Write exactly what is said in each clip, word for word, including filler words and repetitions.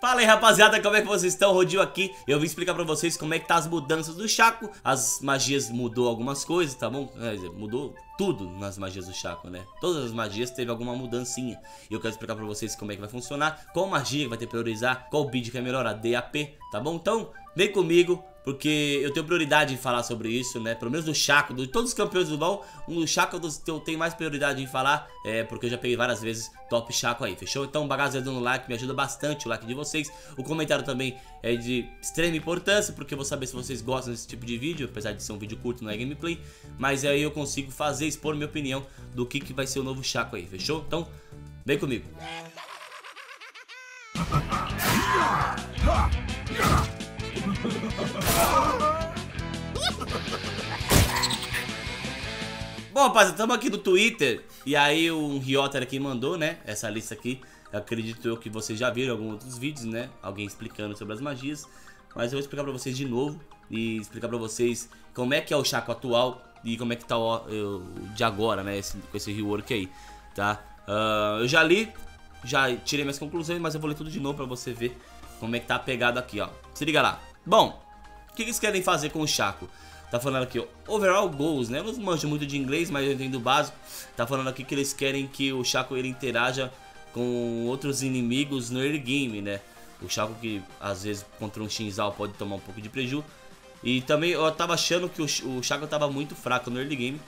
Fala aí, rapaziada, como é que vocês estão? Rodil aqui. Eu vim explicar pra vocês como é que tá as mudanças do Chaco. As magias mudou algumas coisas, tá bom? É, mudou tudo nas magias do Chaco, né? Todas as magias teve alguma mudancinha. E eu quero explicar pra vocês como é que vai funcionar, qual magia que vai ter que priorizar, qual build que é melhor, a D A P, tá bom? Então, vem comigo, porque eu tenho prioridade em falar sobre isso, né? Pelo menos do Chaco, de todos os campeões do LoL, um do Chaco eu tenho mais prioridade em falar, é, porque eu já peguei várias vezes top Chaco aí, fechou? Então, bagaço no like, me ajuda bastante o like de vocês. O comentário também é de extrema importância, porque eu vou saber se vocês gostam desse tipo de vídeo, apesar de ser um vídeo curto, não é gameplay. Mas aí eu consigo fazer, expor minha opinião do que, que vai ser o novo Chaco aí, fechou? Então, vem comigo. Bom, rapaziada, estamos aqui no Twitter. E aí um Rioter aqui mandou, né, essa lista aqui. Eu acredito eu que vocês já viram alguns outros vídeos, né, alguém explicando sobre as magias. Mas eu vou explicar pra vocês de novo. E explicar pra vocês como é que é o Chaco atual e como é que tá o, o de agora, né, esse, com esse rework aí, tá? Uh, eu já li, já tirei minhas conclusões, mas eu vou ler tudo de novo pra você ver como é que tá a pegada aqui, ó. Se liga lá. Bom, o que eles querem fazer com o Chaco? Tá falando aqui, ó, overall goals, né? Eu não manjo muito de inglês, mas eu entendo o básico. Tá falando aqui que eles querem que o Chaco ele interaja com outros inimigos no early game, né? O Chaco que às vezes contra um Shinzal pode tomar um pouco de preju. E também eu tava achando que o, o Chaco tava muito fraco no early game.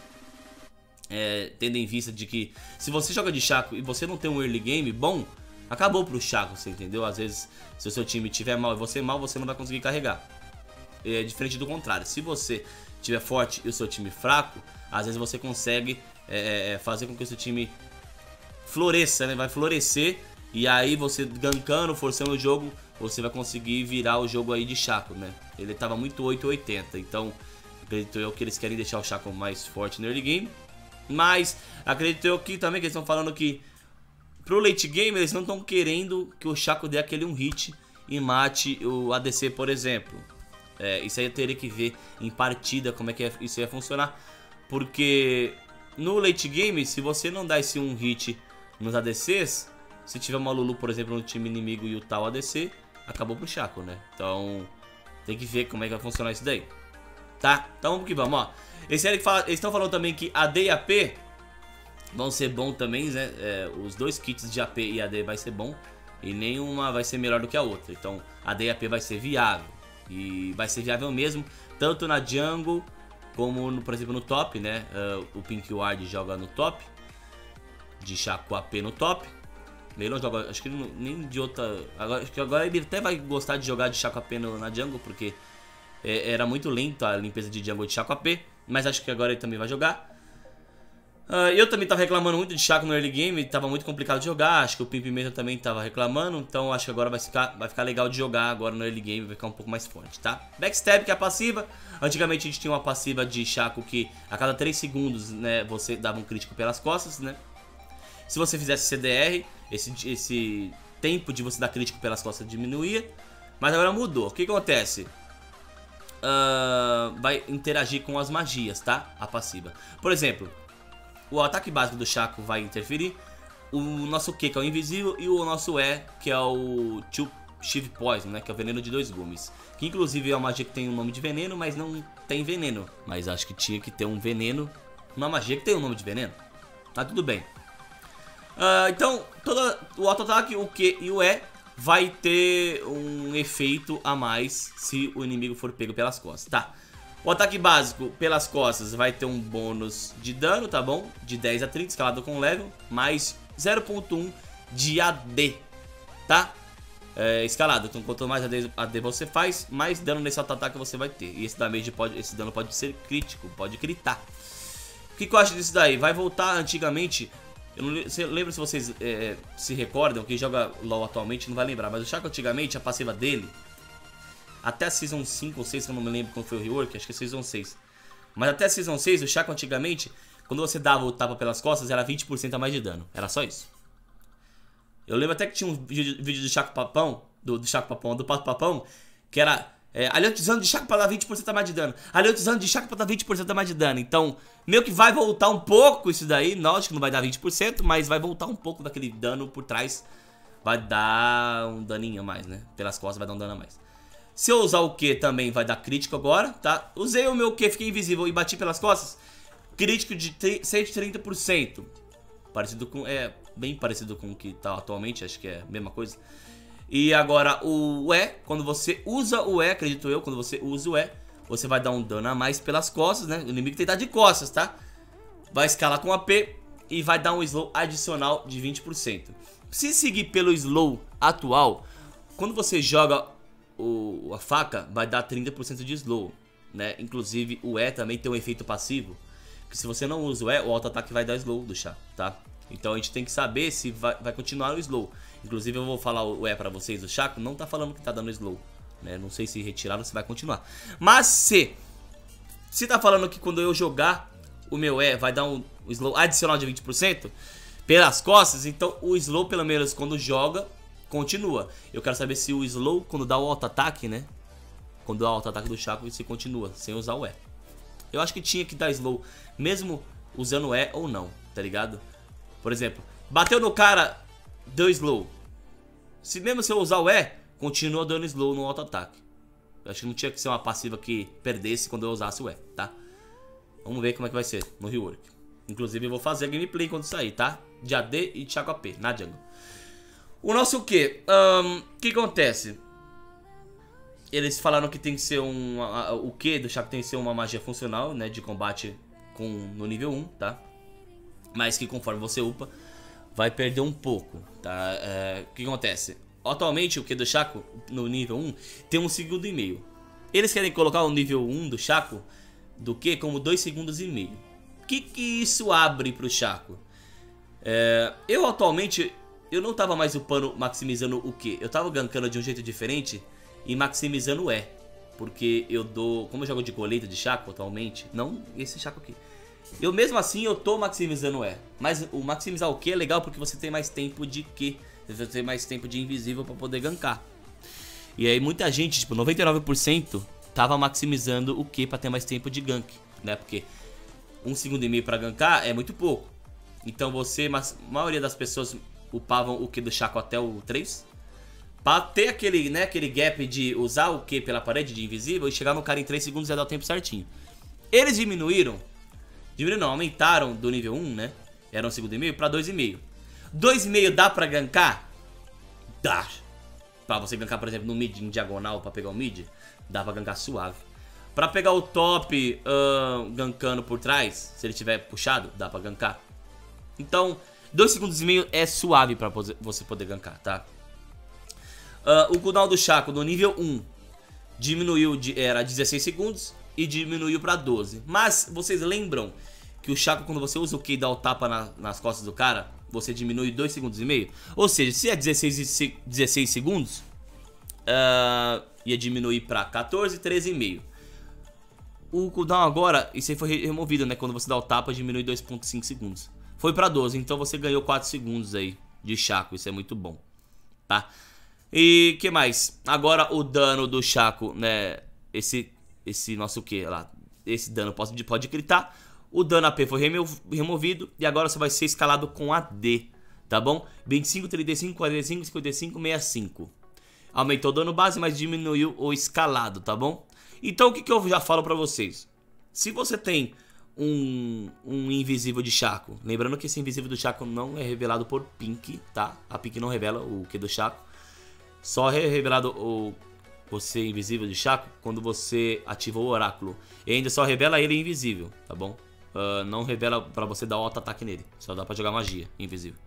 É, tendo em vista de que se você joga de Chaco e você não tem um early game bom, acabou pro Chaco, você entendeu? Às vezes se o seu time tiver mal e você mal, você não vai conseguir carregar. É diferente do contrário, se você tiver forte e o seu time fraco, às vezes você consegue é, fazer com que o seu time floresça, né? Vai florescer e aí você gankando, forçando o jogo, você vai conseguir virar o jogo aí de Chaco, né? Ele tava muito oito oitenta, então acredito eu que eles querem deixar o Chaco mais forte no early game. Mas acredito eu que também que eles estão falando que pro late game eles não estão querendo que o Chaco dê aquele um hit e mate o A D C, por exemplo. É, isso aí eu teria que ver em partida como é que isso ia funcionar. Porque no late game, se você não dá esse um hit nos A D Cs, se tiver uma Lulu, por exemplo, no time inimigo e o tal A D C, acabou pro Chaco, né? Então tem que ver como é que vai funcionar isso daí. Tá? Então vamos que vamos, ó. Esse eles estão falando também que A D e A P vão ser bom também, né? É, os dois kits de A P e A D vai ser bom. E nenhuma vai ser melhor do que a outra. Então A D e A P vai ser viável. E vai ser viável mesmo, tanto na jungle como, no, por exemplo, no top, né? Uh, o Pink Ward joga no top, de Chaco A P no top. Ele não joga, acho que não, nem de outra. Agora, acho que agora ele até vai gostar de jogar de Chaco A P no, na jungle, porque é, era muito lento a limpeza de jungle de Chaco A P. Mas acho que agora ele também vai jogar. Uh, eu também tava reclamando muito de Chaco no early game, tava muito complicado de jogar, acho que o Pimpimenta também tava reclamando, então acho que agora vai ficar, vai ficar legal de jogar agora no early game, vai ficar um pouco mais forte, tá? Backstab, que é a passiva, antigamente a gente tinha uma passiva de Chaco que a cada três segundos, né, você dava um crítico pelas costas, né? Se você fizesse C D R, esse, esse tempo de você dar crítico pelas costas diminuía, mas agora mudou. O que acontece? Uh, vai interagir com as magias, tá? A passiva. Por exemplo, o ataque básico do Chaco vai interferir, o nosso Q, que é o invisível, e o nosso E, que é o Two Shiv Poison, né, que é o veneno de dois gumes. Que inclusive é uma magia que tem um nome de veneno, mas não tem veneno. Mas acho que tinha que ter um veneno, uma magia que tem um nome de veneno. Tá tudo bem. Uh, então, todo o auto-ataque, o Q e o E vai ter um efeito a mais se o inimigo for pego pelas costas, tá? O ataque básico pelas costas vai ter um bônus de dano, tá bom? De dez a trinta, escalado com level, mais zero ponto um de A D, tá? É, escalado, então quanto mais A D você faz, mais dano nesse auto-ataque você vai ter. E esse, damage pode, esse dano pode ser crítico, pode critar. O que, que eu acho disso daí? Vai voltar antigamente, eu não lembro se vocês é, se recordam, quem joga LoL atualmente não vai lembrar, mas o Chaco antigamente, a passiva dele, até a Season cinco ou seis, que eu não me lembro quando foi o rework, acho que é Season seis. Mas até a Season seis, o Chaco antigamente, quando você dava o tapa pelas costas, era vinte por cento a mais de dano. Era só isso. Eu lembro até que tinha um vídeo, vídeo do Chaco Papão, do, do Chaco Papão, do Pato Papão, que era é, aliantizando de Chaco pra dar vinte por cento a mais de dano. Aliantizando de Chaco pra dar vinte por cento a mais de dano. Então, meio que vai voltar um pouco isso daí. Não, acho que não vai dar vinte por cento, mas vai voltar um pouco daquele dano por trás vai dar um daninho a mais, né? Pelas costas vai dar um dano a mais. Se eu usar o Q também vai dar crítico agora, tá? Usei o meu Q, fiquei invisível e bati pelas costas. Crítico de cento e trinta por cento. Parecido com... É, bem parecido com o que tá atualmente, acho que é a mesma coisa. E agora o E, quando você usa o E, acredito eu, quando você usa o E, você vai dar um dano a mais pelas costas, né? O inimigo tem que estar de costas, tá? Vai escalar com A P e vai dar um slow adicional de vinte por cento. Se seguir pelo slow atual, quando você joga o, a faca, vai dar trinta por cento de slow, né? Inclusive o E também tem um efeito passivo, que se você não usa o E, o auto-ataque vai dar slow do chá, tá? Então a gente tem que saber se vai, vai continuar o slow. Inclusive eu vou falar o E pra vocês, o Chaco não tá falando que tá dando slow, né? Não sei se retiraram ou se vai continuar. Mas se Se tá falando que quando eu jogar o meu E vai dar um, um slow adicional de vinte por cento pelas costas, então o slow pelo menos quando joga continua. Eu quero saber se o slow quando dá o auto-ataque, né? Quando dá o auto-ataque do Chaco, se continua sem usar o E. Eu acho que tinha que dar slow mesmo usando o E ou não, tá ligado? Por exemplo, bateu no cara, deu slow. Se mesmo se eu usar o E, continua dando slow no auto-ataque. Eu acho que não tinha que ser uma passiva que perdesse quando eu usasse o E, tá? Vamos ver como é que vai ser no rework. Inclusive eu vou fazer a gameplay quando sair, tá? De A D e de Chaco A P, na jungle. O nosso o quê? O um, que acontece? Eles falaram que tem que ser um... A, a, o Q do Chaco tem que ser uma magia funcional, né? De combate com, no nível um, tá? Mas que conforme você upa, vai perder um pouco, tá? É, o que acontece? Atualmente o Q do Chaco no nível um tem um segundo e meio. Eles querem colocar o nível um do Chaco do Q como dois segundos e meio. O que que isso abre pro Chaco? É, eu atualmente, eu não tava mais upando, maximizando o Q. Eu tava gankando de um jeito diferente e maximizando o E. Porque eu dou, como eu jogo de colheita de Chaco atualmente, não esse Chaco aqui. Eu mesmo assim eu tô maximizando o E. Mas o maximizar o Q é legal porque você tem mais tempo de Q. Você tem mais tempo de invisível pra poder gankar. E aí muita gente, tipo noventa e nove por cento, tava maximizando o Q pra ter mais tempo de gank, né? Porque um segundo e meio pra gankar é muito pouco. Então você, mas a maioria das pessoas upavam o Q do Chaco até o três. Pra ter aquele, né, aquele gap de usar o Q pela parede de invisível e chegar no cara em três segundos e dar o tempo certinho. Eles diminuíram, diminuíram não, aumentaram do nível um, né? Era um segundo e meio pra dois e meio. dois e meio dá pra gankar? Dá. Pra você gankar, por exemplo, no mid em diagonal pra pegar o mid, dá pra gankar suave. Pra pegar o top uh, gankando por trás, se ele tiver puxado, dá pra gankar. Então, dois segundos e meio é suave pra você poder gankar, tá? Uh, o cooldown do Chaco no nível um diminuiu, de, era dezesseis segundos e diminuiu pra doze. Mas vocês lembram que o Chaco, quando você usa o Q e dá o tapa na, nas costas do cara, você diminui dois segundos e meio? Ou seja, se é dezesseis, dezesseis segundos, uh, ia diminuir pra quatorze, treze e meio. O cooldown agora, isso aí foi removido, né? Quando você dá o tapa, diminui dois ponto cinco segundos. Foi pra doze, então você ganhou quatro segundos aí de Chaco, isso é muito bom, tá? E que mais? Agora o dano do Chaco, né? Esse, esse nosso que lá, esse dano pode, pode gritar. O dano A P foi remo, removido e agora você vai ser escalado com A D, tá bom? vinte e cinco, trinta e cinco, quarenta e cinco, cinquenta e cinco, sessenta e cinco. Aumentou o dano base, mas diminuiu o escalado, tá bom? Então o que, que eu já falo pra vocês? Se você tem um, um invisível de Chaco, lembrando que esse invisível do Chaco não é revelado por Pink, tá? A Pink não revela o que do Chaco. Só é revelado o você invisível de Chaco quando você ativa o oráculo. E ainda só revela ele invisível, tá bom? Uh, não revela pra você dar auto-ataque nele. Só dá pra jogar magia invisível.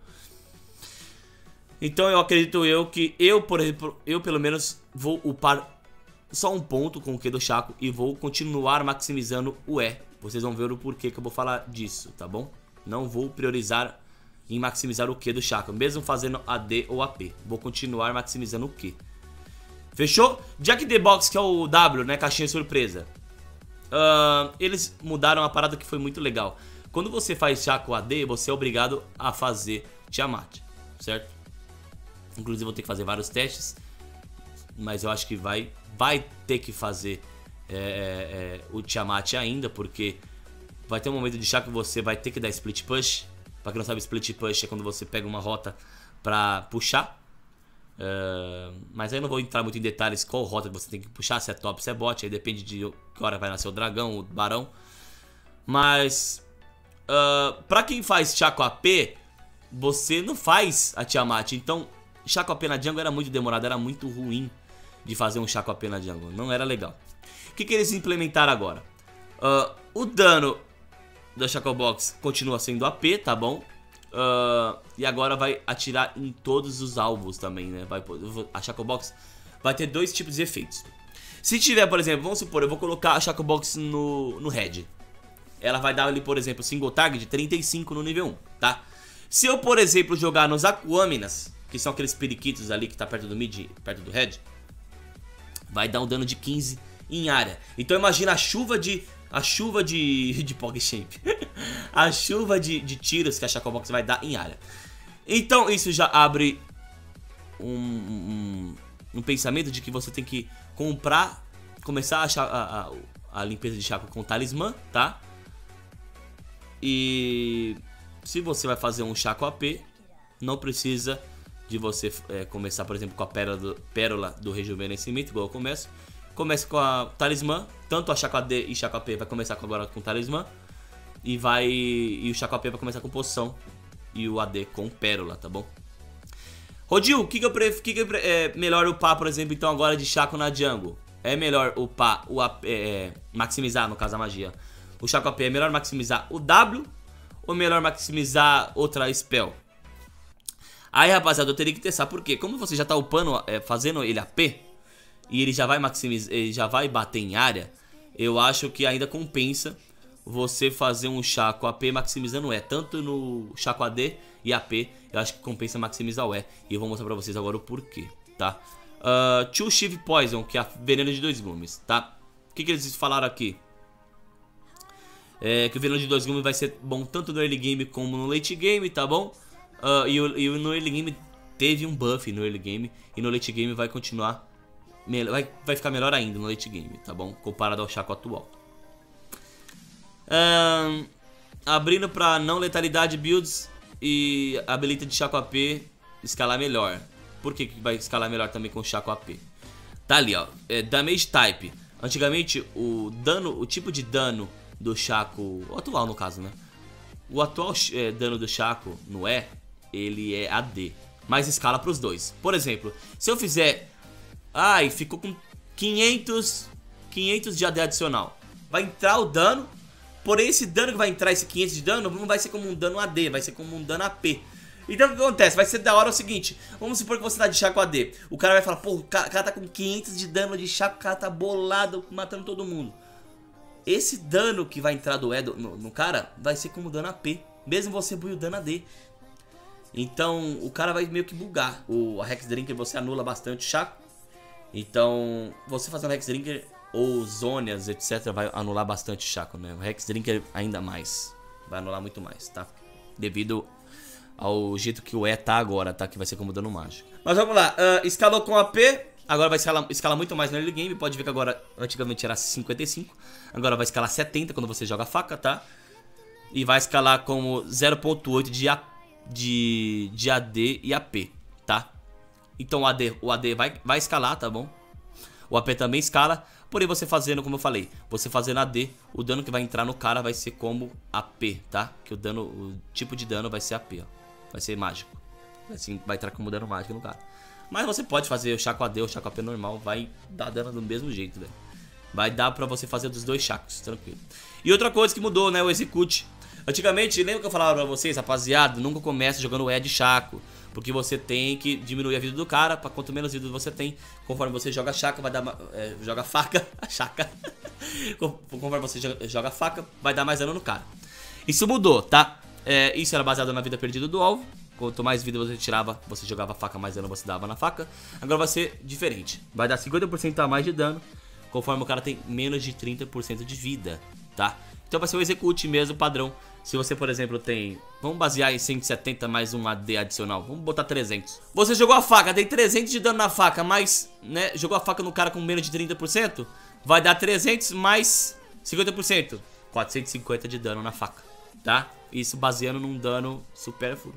Então eu acredito eu que eu, por exemplo, eu pelo menos vou upar só um ponto com o Q do Chaco e vou continuar maximizando o E. Vocês vão ver o porquê que eu vou falar disso, tá bom? Não vou priorizar em maximizar o Q do Chaco, mesmo fazendo A D ou A P. Vou continuar maximizando o Q. Fechou? Jack the Box, que é o W, né? Caixinha surpresa. Uh, eles mudaram uma parada que foi muito legal. Quando você faz Chaco A D, você é obrigado a fazer Tiamat, certo? Inclusive vou ter que fazer vários testes, mas eu acho que vai, vai ter que fazer é, é, o Tiamat ainda, porque vai ter um momento de Chaco que você vai ter que dar Split Push. Pra quem não sabe, Split Push é quando você pega uma rota pra puxar, Uh, mas aí eu não vou entrar muito em detalhes qual rota que você tem que puxar, se é top, se é bot, aí depende de que hora vai nascer o dragão, o barão. Mas uh, pra quem faz Chaco A P, você não faz a Tiamat. Então Chaco A P na jungle era muito demorado, era muito ruim de fazer um Chaco A P na jungle, não era legal. O que, que eles implementaram agora? Uh, o dano da Shaco Box continua sendo A P, tá bom? Uh, e agora vai atirar em todos os alvos também, né? Vai, a Shaco Box vai ter dois tipos de efeitos. Se tiver, por exemplo, vamos supor, eu vou colocar a Shaco Box no, no Red. Ela vai dar ali, por exemplo, single target trinta e cinco no nível um, tá? Se eu, por exemplo, jogar nos Aquaminas, que são aqueles periquitos ali que tá perto do mid, perto do Red, vai dar um dano de quinze em área. Então imagina a chuva de... A chuva de... de PogChamp. A chuva de, de tiros que a Shaco Box vai dar em área. Então isso já abre um, um, um pensamento de que você tem que comprar... Começar a, a, a, a limpeza de Shaco com talismã, tá? E... Se você vai fazer um Shaco A P, não precisa de você é, começar, por exemplo, com a pérola do, pérola do rejuvenescimento, igual eu começo. Comece com a talismã, tanto a Shaco A D e Shaco A P vai começar agora com talismã. E vai e o Shaco A P vai começar com poção. E o A D com pérola, tá bom? Rodil, o que, que eu prefiro? Que, que é melhor upar, por exemplo, então agora de Shaco na jungle? É melhor upar, o A P, é, maximizar, no caso a magia. O Shaco A P é melhor maximizar o W ou melhor maximizar outra spell? Aí, rapaziada, eu teria que testar, porque como você já tá upando, é, fazendo ele A P, e ele já vai maximizar, ele já vai bater em área, eu acho que ainda compensa você fazer um Shaco A P maximizando o E, tanto no Shaco A D e A P, eu acho que compensa maximizar o E, e eu vou mostrar pra vocês agora o porquê, tá? Uh, Two Shiv Poison, que é a veneno de dois gumes, tá? O que, que eles falaram aqui? É que o veneno de dois gumes vai ser bom tanto no early game como no late game, tá bom? Uh, e, o, e no early game teve um buff no early game, e no late game vai continuar, vai, vai ficar melhor ainda no late game, tá bom? Comparado ao Shaco atual. Um, abrindo pra não letalidade builds e habilita de Shaco A P escalar melhor. Por que, que vai escalar melhor também com o Shaco A P? Tá ali, ó, é, damage type. Antigamente o dano, o tipo de dano do Shaco, o atual no caso, né? O atual é, dano do Shaco no E, ele é A D, mas escala pros dois. Por exemplo, se eu fizer, ai, ficou com quinhentos, quinhentos de A D adicional, vai entrar o dano. Porém, esse dano que vai entrar, esse quinhentos de dano, não vai ser como um dano A D, vai ser como um dano A P. Então o que acontece? Vai ser da hora o seguinte: vamos supor que você tá de Shaco A D. O cara vai falar, pô, o cara, o cara tá com quinhentos de dano de Shaco, o cara tá bolado, matando todo mundo. Esse dano que vai entrar do E do, no, no cara vai ser como dano A P, mesmo você buildando A D. Então o cara vai meio que bugar. O a Hex Drinker você anula bastante o Shaco. Então você fazendo Hex Drinker ou Zônias, etcétera, vai anular bastante o Shaco, né? O Hex Drinker ainda mais. Vai anular muito mais, tá? Devido ao jeito que o E tá agora, tá? Que vai ser como dano mágico. Mas vamos lá. Uh, escalou com A P. Agora vai escalar, escalar muito mais no early game. Pode ver que agora, antigamente era cinquenta e cinco. Agora vai escalar setenta quando você joga faca, tá? E vai escalar como zero ponto oito de, de, de A D e A P, tá? Então o A D, o A D vai, vai escalar, tá bom? O A P também escala. Porém, você fazendo, como eu falei, você fazendo A D, o dano que vai entrar no cara vai ser como A P, tá? Que o dano, o tipo de dano vai ser A P, ó. Vai ser mágico. Assim, vai entrar como dano mágico no cara. Mas você pode fazer o Shaco A D ou o Shaco A P normal, vai dar dano do mesmo jeito, velho. Vai dar pra você fazer dos dois Shacos, tranquilo. E outra coisa que mudou, né, o Execute. Antigamente, lembra que eu falava pra vocês, rapaziada, nunca comece jogando E de Shaco. Porque você tem que diminuir a vida do cara, pra quanto menos vida você tem, conforme você joga Shaco, vai dar é, joga faca, a Shaca. Conforme você joga faca, vai dar mais dano no cara. Isso mudou, tá? É, isso era baseado na vida perdida do alvo. Quanto mais vida você tirava, você jogava a faca, mais dano você dava na faca. Agora vai ser diferente. Vai dar cinquenta por cento a mais de dano, conforme o cara tem menos de trinta por cento de vida, tá? Então vai ser o Execute mesmo, padrão. Se você, por exemplo, tem... Vamos basear em cento e setenta mais um A D adicional. Vamos botar trezentos. Você jogou a faca, tem trezentos de dano na faca, mas, né, jogou a faca no cara com menos de trinta por cento. Vai dar trezentos mais cinquenta por cento. quatrocentos e cinquenta de dano na faca, tá? Isso baseando num dano supérfluo.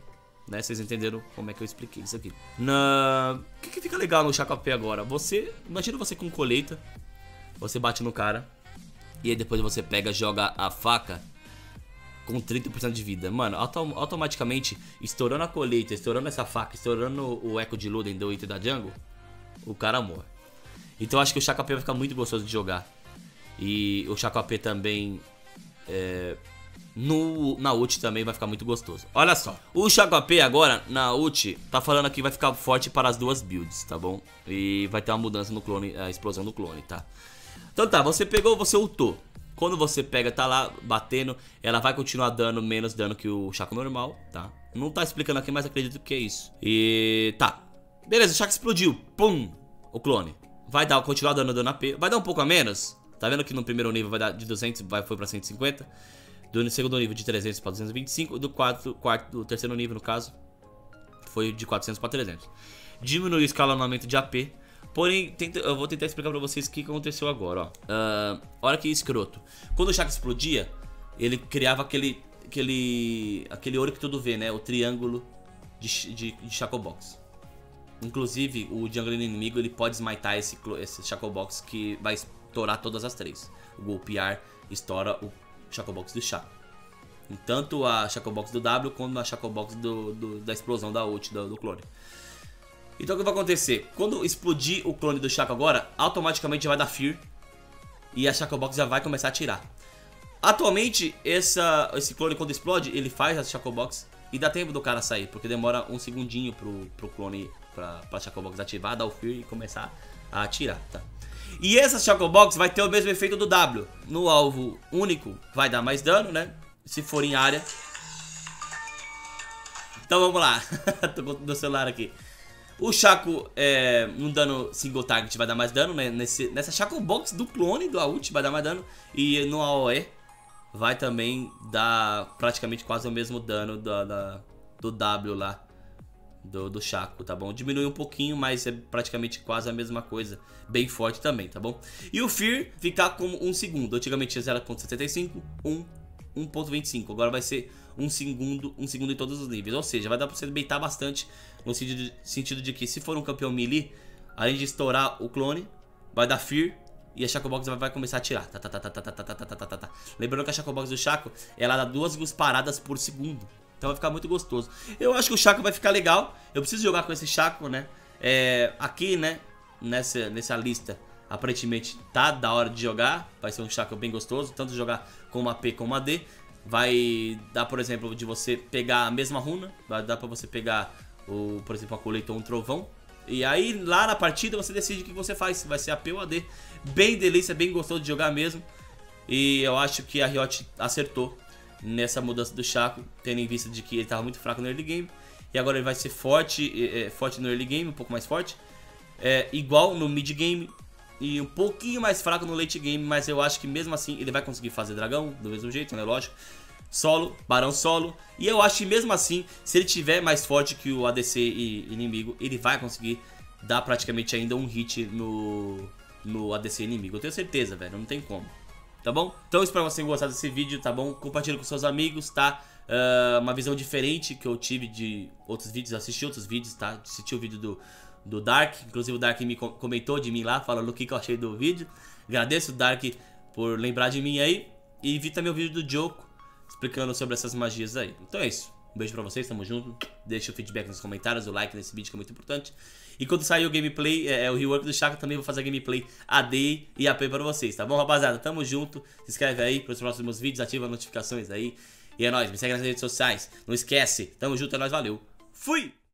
né? Vocês entenderam como é que eu expliquei isso aqui. Na... O que, que fica legal no Shaco A P agora? Você, imagina você com colheita, você bate no cara e aí depois você pega, joga a faca com trinta por cento de vida. Mano, autom automaticamente, estourando a colheita, estourando essa faca, estourando o Eco de Luden do item da jungle, o cara morre. Então eu acho que o Shaco A P vai ficar muito gostoso de jogar. E o Shaco A P também, é, no, na ult também vai ficar muito gostoso. Olha só, o Shaco A P agora, na ult, tá falando que vai ficar forte para as duas builds, tá bom? E vai ter uma mudança no clone, a explosão do clone, tá? Então tá, você pegou, você ultou. Quando você pega, tá lá batendo, ela vai continuar dando menos dano que o Shaco normal, tá? Não tá explicando aqui, mas acredito que é isso. E tá, beleza, o Shaco explodiu, pum, o clone. Vai dar, continuar dando dano A P, vai dar um pouco a menos. Tá vendo que no primeiro nível vai dar de duzentos, vai, foi pra cento e cinquenta. Do segundo nível de trezentos pra duzentos e vinte e cinco. Do, quarto, quarto, do terceiro nível, no caso, foi de quatrocentos pra trezentos. Diminui o escalonamento de A P. Porém, tenta, eu vou tentar explicar pra vocês o que aconteceu agora, ó. Uh, olha que escroto. Quando o Shaco explodia, ele criava aquele, aquele, aquele ouro que tudo vê, né? O triângulo de, de, de Shaco Box. Inclusive, o jungler inimigo, ele pode smitar esse, esse Shaco Box que vai estourar todas as três. O golpear estoura o Shaco Box do Shaco. Tanto a Shaco Box do W quanto a Shaco Box do, do, da explosão da ult do, do clone. Então o que vai acontecer? Quando explodir o clone do Shaco agora, automaticamente já vai dar Fear. E a Shaco Box já vai começar a atirar. Atualmente, essa, esse clone quando explode, ele faz a Shaco Box e dá tempo do cara sair. Porque demora um segundinho pro, pro clone, pra, pra Shaco Box ativar, dar o Fear e começar a atirar, tá? E essa Shaco Box vai ter o mesmo efeito do W. No alvo único vai dar mais dano, né? Se for em área. Então vamos lá. Tô com o celular aqui. O Shaco, é, num dano single target, vai dar mais dano, né? Nesse, nessa Shaco Box do clone, do ult, vai dar mais dano. E no A O E vai também dar praticamente quase o mesmo dano da, da, do W lá. Do, do Shaco, tá bom? Diminui um pouquinho, mas é praticamente quase a mesma coisa. Bem forte também, tá bom? E o Fear ficar como um segundo. Antigamente tinha zero ponto setenta e cinco, um, um ponto vinte e cinco. Agora vai ser um segundo, um segundo em todos os níveis. Ou seja, vai dar pra você baitar bastante. No sentido de, sentido de que se for um campeão melee, além de estourar o clone, vai dar Fear. E a Shaco Box vai, vai começar a atirar. Tá, tá, tá, tá, tá, tá, tá, tá, tá, tá, tá. Lembrando que a Shaco Box do Shaco, ela dá duas disparadas por segundo. Então vai ficar muito gostoso. Eu acho que o Shaco vai ficar legal. Eu preciso jogar com esse Shaco, né? É, aqui, né? Nessa, nessa lista, aparentemente tá da hora de jogar. Vai ser um Shaco bem gostoso. Tanto jogar com A P como A D. Vai dar, por exemplo, de você pegar a mesma runa. Vai dar pra você pegar, o, por exemplo, a colheita ou um trovão. E aí, lá na partida, você decide o que você faz. Se vai ser A P ou A D. Bem delícia, bem gostoso de jogar mesmo. E eu acho que a Riot acertou nessa mudança do Shaco, tendo em vista de que ele estava muito fraco no early game. E agora ele vai ser forte, é, forte no early game, um pouco mais forte. É, igual no mid game e um pouquinho mais fraco no late game. Mas eu acho que mesmo assim ele vai conseguir fazer dragão do mesmo jeito, né? Lógico. Solo, barão solo. E eu acho que mesmo assim, se ele tiver mais forte que o A D C e inimigo, ele vai conseguir dar praticamente ainda um hit no, no A D C inimigo. Eu tenho certeza, velho, não tem como. Tá bom? Então eu espero que vocês tenham gostado desse vídeo, tá bom? Compartilhe com seus amigos, tá? Uh, uma visão diferente que eu tive de outros vídeos, assisti outros vídeos, tá? Assisti o vídeo do, do Dark, inclusive o Dark me comentou de mim lá, falando o que, que eu achei do vídeo. Agradeço o Dark por lembrar de mim aí. E vi também o vídeo do Joko, explicando sobre essas magias aí. Então é isso. Um beijo pra vocês, tamo junto. Deixa o feedback nos comentários, o like nesse vídeo que é muito importante. E quando sair o gameplay, é, é, o rework do Shaco, também vou fazer gameplay A D e A P pra vocês, tá bom, rapaziada? Tamo junto. Se inscreve aí pros próximos vídeos, ativa as notificações aí. E é nóis, me segue nas redes sociais. Não esquece, tamo junto, é nóis, valeu. Fui!